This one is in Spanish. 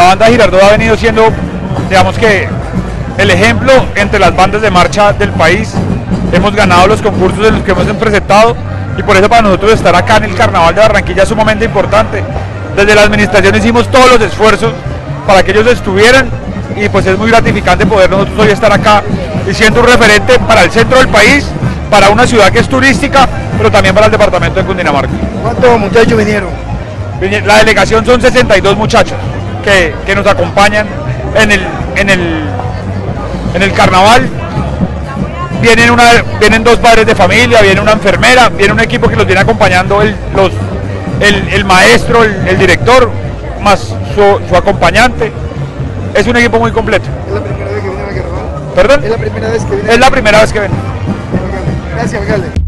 banda Girardot ha venido siendo, digamos que, el ejemplo entre las bandas de marcha del país. Hemos ganado los concursos en los que hemos presentado y por eso para nosotros estar acá en el Carnaval de Barranquilla es sumamente importante. Desde la administración hicimos todos los esfuerzos para que ellos estuvieran y pues es muy gratificante poder nosotros hoy estar acá y siendo un referente para el centro del país, para una ciudad que es turística, pero también para el departamento de Cundinamarca. ¿Cuántos muchachos vinieron? La delegación son 62 muchachos que nos acompañan en el carnaval. Vienen dos padres de familia, viene una enfermera, viene un equipo que los viene acompañando, el maestro, el director, más su acompañante. Es un equipo muy completo. ¿Es la primera vez que viene al carnaval? ¿Perdón? ¿Es la primera vez que viene? Es la primera vez que ven. Gracias, alcalde.